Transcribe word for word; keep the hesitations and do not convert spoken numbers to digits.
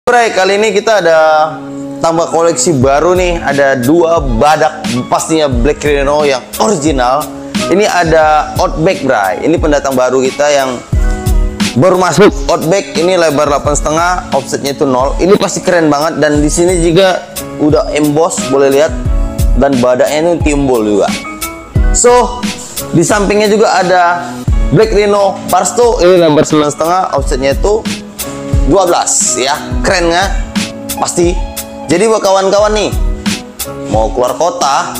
Bray, kali ini kita ada tambah koleksi baru nih. Ada dua badak pastinya Black Rhino yang original. Ini ada Outback, Bray. Ini pendatang baru kita yang baru masuk. Outback ini lebar delapan koma lima, offsetnya itu nol. Ini pasti keren banget, dan di sini juga udah emboss, boleh lihat, dan badaknya itu timbul juga. So, di sampingnya juga ada Black Rhino Barstow. Ini lebar sembilan koma lima, offsetnya itu dua belas, ya. Keren nggak? Pasti. Jadi buat kawan-kawan nih mau keluar kota